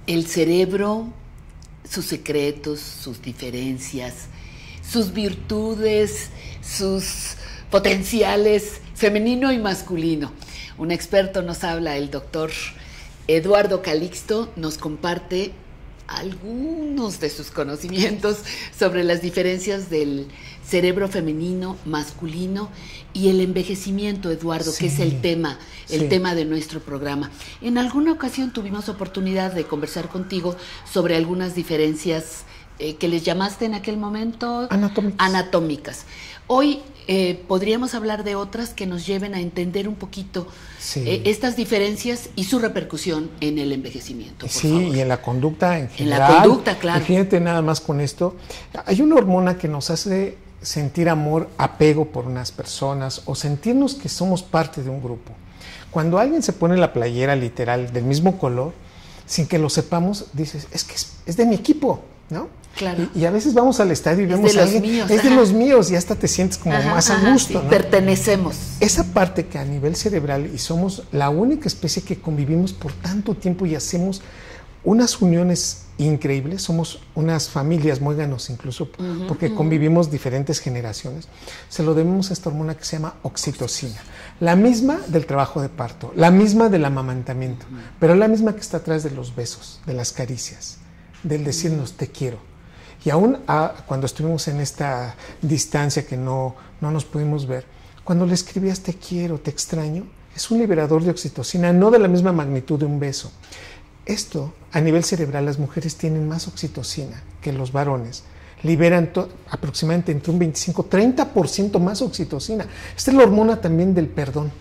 El cerebro, sus secretos, sus diferencias, sus virtudes, sus potenciales femenino y masculino. Un experto nos habla, el doctor Eduardo Calixto, nos comparte algunos de sus conocimientos sobre las diferencias del cerebro femenino, masculino y el envejecimiento, Eduardo, que es el tema de nuestro programa. En alguna ocasión tuvimos oportunidad de conversar contigo sobre algunas diferencias que les llamaste en aquel momento anatómicas. Hoy podríamos hablar de otras que nos lleven a entender un poquito estas diferencias y su repercusión en el envejecimiento. Por favor. Y en la conducta en general. En la conducta, claro. Fíjate nada más con esto. Hay una hormona que nos hace sentir amor, apego por unas personas o sentirnos que somos parte de un grupo. Cuando alguien se pone la playera literal del mismo color, sin que lo sepamos, dices, es que es de mi equipo, ¿no? Claro. Y a veces vamos al estadio y vemos a alguien, es de los míos, y hasta te sientes como más a gusto, ¿no? Pertenecemos. Esa parte que a nivel cerebral, y somos la única especie que convivimos por tanto tiempo y hacemos unas uniones increíbles, somos unas familias muéganos incluso, porque convivimos diferentes generaciones, se lo debemos a esta hormona que se llama oxitocina, la misma del trabajo de parto, la misma del amamantamiento, pero la misma que está atrás de los besos, de las caricias, del decirnos te quiero. Y aún cuando estuvimos en esta distancia que no nos pudimos ver, cuando le escribías te quiero, te extraño, es un liberador de oxitocina, no de la misma magnitud de un beso. Esto, a nivel cerebral, las mujeres tienen más oxitocina que los varones. Liberan aproximadamente entre un 25-30% más oxitocina. Esta es la hormona también del perdón.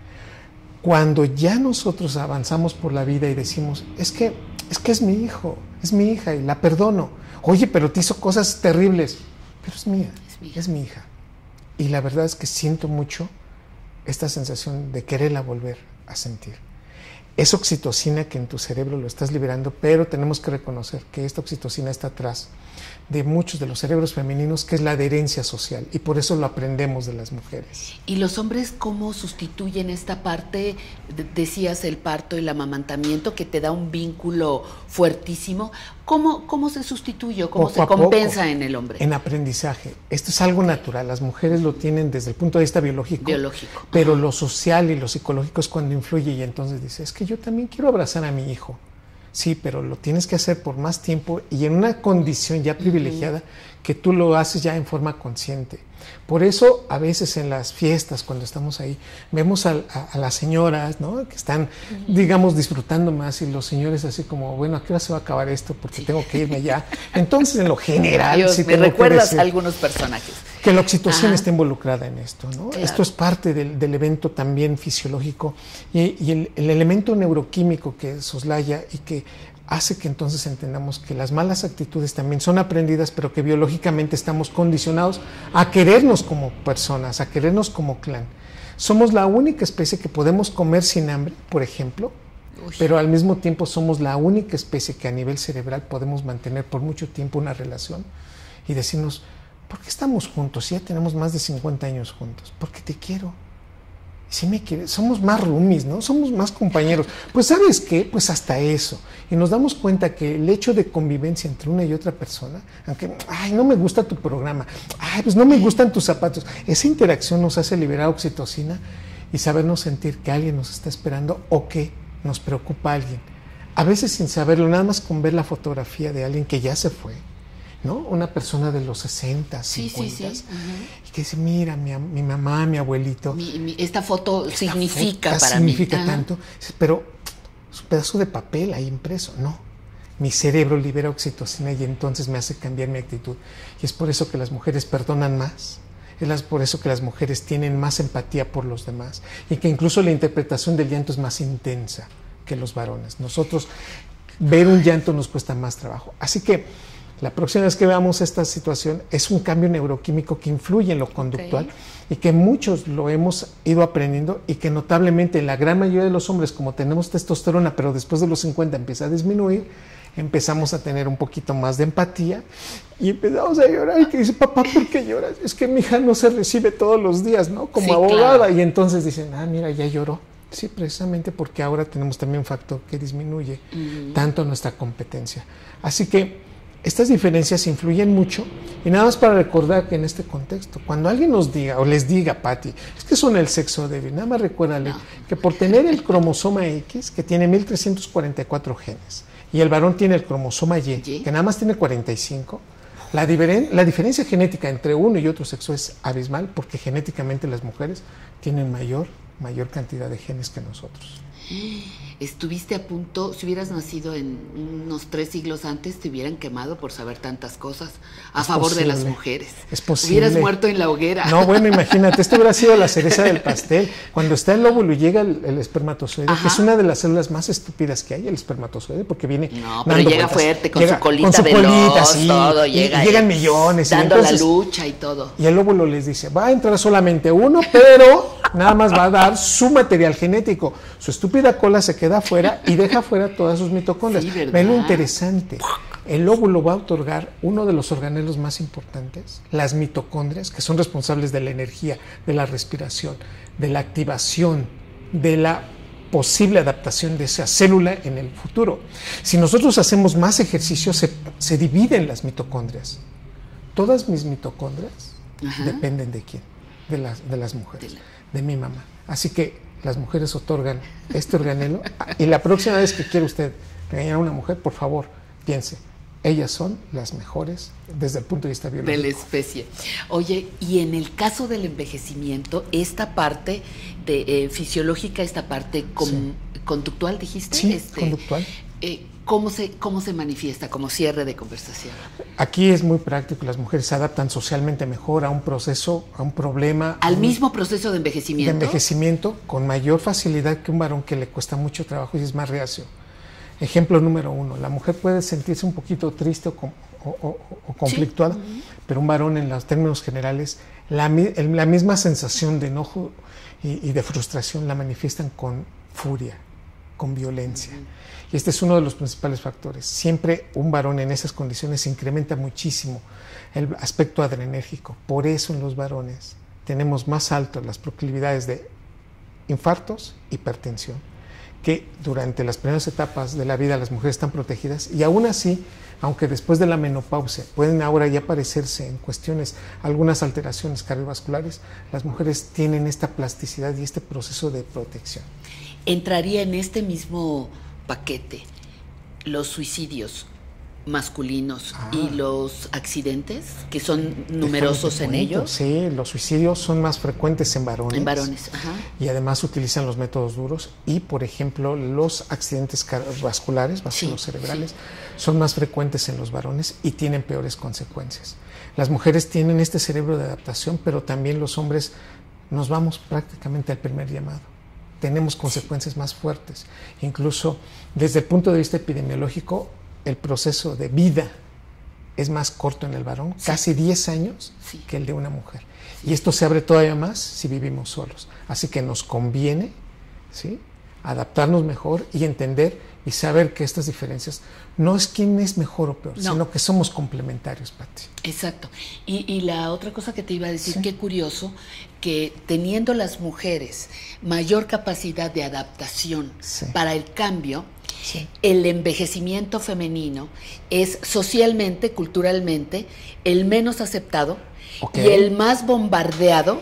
Cuando ya nosotros avanzamos por la vida y decimos, es que es mi hijo, es mi hija y la perdono. Oye, pero te hizo cosas terribles. Pero es mía, es mi hija. Y la verdad es que siento mucho esta sensación de quererla volver a sentir. Es oxitocina que en tu cerebro lo estás liberando, pero tenemos que reconocer que esta oxitocina está atrás de muchos de los cerebros femeninos, que es la adherencia social, y por eso lo aprendemos de las mujeres. ¿Y los hombres cómo sustituyen esta parte? Decías el parto y el amamantamiento, que te da un vínculo fuertísimo. ¿Cómo se sustituye? ¿Cómo se compensa en el hombre? En aprendizaje. Esto es algo natural. Las mujeres lo tienen desde el punto de vista biológico. Pero lo social y lo psicológico es cuando influye, y entonces dices, es que yo también quiero abrazar a mi hijo. Sí, pero lo tienes que hacer por más tiempo y en una condición ya privilegiada que tú lo haces ya en forma consciente. Por eso, a veces en las fiestas, cuando estamos ahí, vemos a las señoras, ¿no?, que están, digamos, disfrutando más, y los señores así como, bueno, ¿a qué hora se va a acabar esto? Porque tengo que irme ya. Entonces, en lo general... Dios, me recuerdas a algunos personajes. Que la oxitocina está involucrada en esto, ¿no? Claro. Esto es parte del evento también fisiológico y el elemento neuroquímico que soslaya y que hace que entonces entendamos que las malas actitudes también son aprendidas, pero que biológicamente estamos condicionados a querernos como personas, a querernos como clan. Somos la única especie que podemos comer sin hambre, por ejemplo, pero al mismo tiempo somos la única especie que a nivel cerebral podemos mantener por mucho tiempo una relación y decirnos, ¿por qué estamos juntos? Ya tenemos más de 50 años juntos. Porque te quiero. Si me quieres, somos más roomies, ¿no? Somos más compañeros. Pues ¿sabes qué? Pues hasta eso. Y nos damos cuenta que el hecho de convivencia entre una y otra persona, aunque, ay, no me gusta tu programa, ay, pues no me gustan tus zapatos, esa interacción nos hace liberar oxitocina y sabernos sentir que alguien nos está esperando o que nos preocupa a alguien. A veces sin saberlo, nada más con ver la fotografía de alguien que ya se fue, ¿no? Una persona de los 60, 50, y que dice, mira, mi mamá, mi abuelito. Esta foto significa para mí. Significa tanto, pero es un pedazo de papel ahí impreso. No, mi cerebro libera oxitocina y entonces me hace cambiar mi actitud. Y es por eso que las mujeres perdonan más. Es por eso que las mujeres tienen más empatía por los demás. Y que incluso la interpretación del llanto es más intensa que los varones. Nosotros, ver un llanto nos cuesta más trabajo. Así que la próxima vez que veamos esta situación es un cambio neuroquímico que influye en lo conductual y que muchos lo hemos ido aprendiendo y que notablemente la gran mayoría de los hombres, como tenemos testosterona, pero después de los 50 empieza a disminuir, empezamos a tener un poquito más de empatía y empezamos a llorar y que dice, papá, ¿por qué lloras? Es que mi hija no se recibe todos los días, ¿no? Como abogada. Claro. Y entonces dicen, mira, ya lloró. Sí, precisamente porque ahora tenemos también un factor que disminuye tanto nuestra competencia. Así que estas diferencias influyen mucho, y nada más para recordar que en este contexto, cuando alguien nos diga o les diga, Pati, es que son el sexo débil, nada más recuérdale que por tener el cromosoma X, que tiene 1344 genes, y el varón tiene el cromosoma Y, que nada más tiene 45, la diferencia genética entre uno y otro sexo es abismal, porque genéticamente las mujeres tienen mayor cantidad de genes que nosotros. Estuviste a punto, si hubieras nacido en unos 3 siglos antes, te hubieran quemado por saber tantas cosas a favor de las mujeres. Es posible. Hubieras muerto en la hoguera. No, bueno, imagínate, esto hubiera sido la cereza del pastel. Cuando está el óvulo y llega el espermatozoide, que es una de las células más estúpidas que hay, el espermatozoide, porque viene... No, pero llega fuerte, con su colita veloz, sí, todo, y llegan millones. Dando entonces, la lucha y todo. Y el óvulo les dice, va a entrar solamente uno, pero nada más va a dar su material genético. Su estúpida cola se queda afuera y deja fuera todas sus mitocondrias. Sí, Ven lo interesante. El óvulo va a otorgar uno de los organelos más importantes, las mitocondrias, que son responsables de la energía, de la respiración, de la activación, de la posible adaptación de esa célula en el futuro. Si nosotros hacemos más ejercicio, se dividen las mitocondrias. Todas mis mitocondrias dependen de quién, de las mujeres, de mi mamá. Así que las mujeres otorgan este organelo, y la próxima vez que quiera usted regañar a una mujer, por favor, piense, ellas son las mejores desde el punto de vista biológico. De la especie. Oye, y en el caso del envejecimiento, esta parte de fisiológica, esta parte conductual, dijiste. Sí, conductual. ¿Cómo se manifiesta como cierre de conversación? Aquí es muy práctico, las mujeres se adaptan socialmente mejor a un proceso, a un problema. ¿Al mismo proceso de envejecimiento? De envejecimiento, con mayor facilidad que un varón que le cuesta mucho trabajo y es más reacio. Ejemplo número 1, la mujer puede sentirse un poquito triste o conflictuada, pero un varón en los términos generales, la misma sensación de enojo y de frustración la manifiestan con furia, con violencia. Y este es uno de los principales factores. Siempre un varón en esas condiciones incrementa muchísimo el aspecto adrenérgico. Por eso en los varones tenemos más altas las proclividades de infartos, hipertensión, que durante las primeras etapas de la vida las mujeres están protegidas, y aún así, aunque después de la menopausia pueden ahora ya aparecerse en cuestiones algunas alteraciones cardiovasculares, las mujeres tienen esta plasticidad y este proceso de protección. ¿Entraría en este mismo paquete los suicidios masculinos y los accidentes, que son numerosos en ellos? Sí, los suicidios son más frecuentes en varones. En varones, y además utilizan los métodos duros, y por ejemplo los accidentes vasculocerebrales son más frecuentes en los varones y tienen peores consecuencias. Las mujeres tienen este cerebro de adaptación, pero también los hombres nos vamos prácticamente al primer llamado. Tenemos consecuencias más fuertes. Incluso desde el punto de vista epidemiológico, el proceso de vida es más corto en el varón, casi 10 años que el de una mujer. Y esto se abre todavía más si vivimos solos. Así que nos conviene adaptarnos mejor y entender y saber que estas diferencias no es quién es mejor o peor, sino que somos complementarios, Pati. Exacto. Y la otra cosa que te iba a decir, qué curioso, que teniendo las mujeres mayor capacidad de adaptación para el cambio, el envejecimiento femenino es socialmente, culturalmente, el menos aceptado y el más bombardeado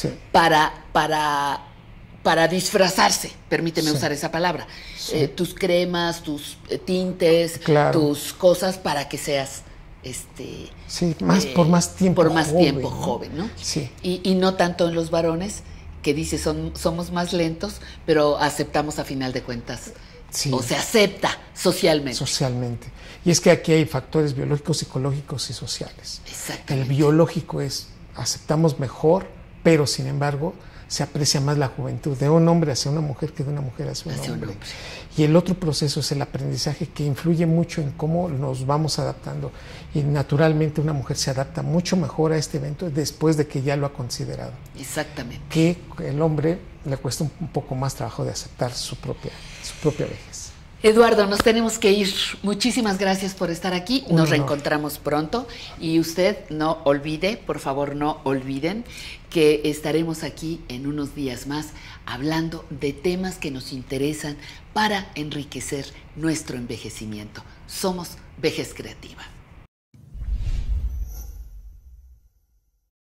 para disfrazarse, permíteme usar esa palabra, tus cremas, tus tintes, tus cosas para que seas por más tiempo joven, ¿no? Y no tanto en los varones, que dice somos más lentos, pero aceptamos a final de cuentas. O se acepta socialmente. Y es que aquí hay factores biológicos, psicológicos y sociales. Exactamente. El biológico es, aceptamos mejor, pero sin embargo se aprecia más la juventud de un hombre hacia una mujer que de una mujer hacia un hombre. Y el otro proceso es el aprendizaje, que influye mucho en cómo nos vamos adaptando. Y naturalmente una mujer se adapta mucho mejor a este evento después de que ya lo ha considerado. Exactamente. Que el hombre le cuesta un poco más trabajo de aceptar su propia vejez. Eduardo, nos tenemos que ir. Muchísimas gracias por estar aquí. Nos reencontramos pronto. Y usted no olvide, por favor, no olviden que estaremos aquí en unos días más hablando de temas que nos interesan para enriquecer nuestro envejecimiento. Somos Vejez Creativa.